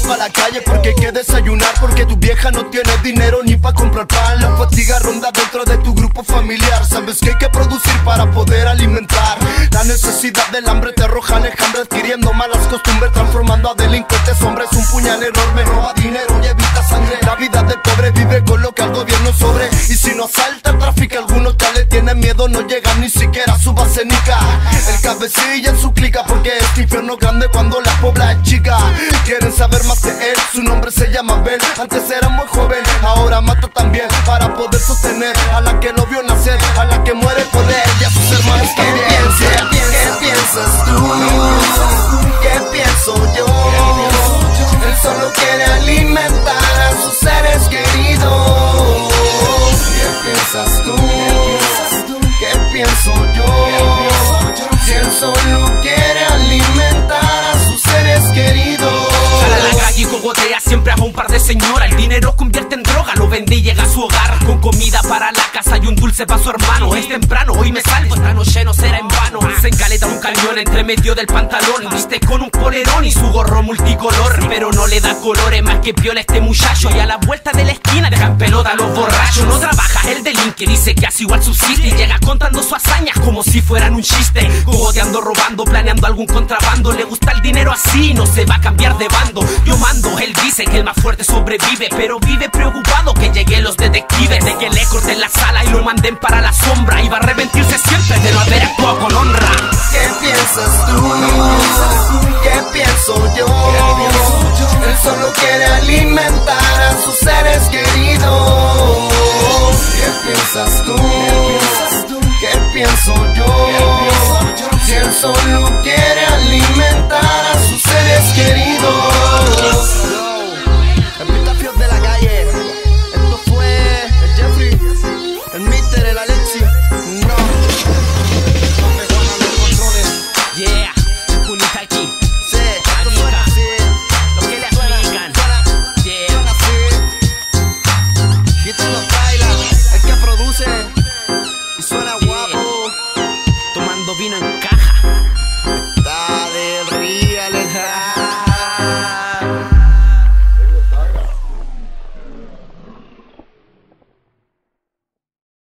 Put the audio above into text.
pa' la calle porque hay que desayunar, porque tu vieja no tiene dinero ni pa' comprar pan. La fatiga ronda dentro de tu grupo familiar. Sabes que hay que producir para poder alimentar. La necesidad del hambre te arroja al enjambre, adquiriendo malas costumbres, transformando a delincuentes hombres. Un puñal enorme roba dinero y evita sangre. La vida del pobre vive con lo que al gobierno sobre. Y si no asalta, trafica, algunos ya le tienen miedo, no llegan ni siquiera a su base nica. El cabecilla en su clica, porque es infierno grande cuando la pobla es chica. Quieren saber más de él, su nombre se llama Ben. Antes era muy joven, ahora mata también para poder sostener a la que lo vio nacer, a la que muere por él y a sus hermanos también. ¿Qué piensas tú? ¿Qué pienso yo? Él solo quiere alimentar a sus seres queridos. ¿Qué piensas tú? ¿Qué pienso yo? Si él solo quiere alimentar a sus seres queridos. Sale a la calle y cogotea siempre a un par de señoras. El dinero convierte en droga, lo vende y llega a su hogar con comida para la casa y un dulce para su hermano. Es temprano, hoy me salgo, esta noche no será en vano. Se encaleta un cañón entre medio del pantalón, viste con un polerón y su gorro multicolor, pero no le da colores más que piola este muchacho. Y a la vuelta de la esquina dejan pelota a los borrachos. No trabaja, el delinque dice que así igual subsiste y llega contando sus hazañas como si fueran un chiste. Cogoteando, robando, planeando algún contrabando. Le gusta el dinero así, no se va a cambiar de bando. Yo mando, él dice que el más fuerte sobrevive, pero vive preocupado que lleguen los detectives, de que le corten la sala y lo manden para la sombra. Y va a arrepentirse siempre de no haber actuado con honra. ¿Qué piensas tú? ¿Qué pienso yo? Él solo